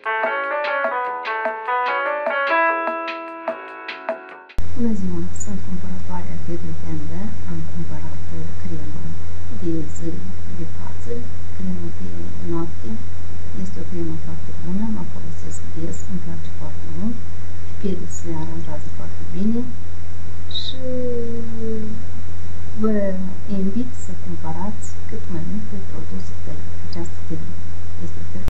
Bună ziua! Sunt cumpărătoarea firmei TianDe. Am cumpărat cremă de zi de față, cremă de noapte. Este o cremă foarte bună, mă folosesc des, îmi place foarte mult. Pielea se aranjează foarte bine și vă invit să cumpărați cât mai multe produse de această firmă. Este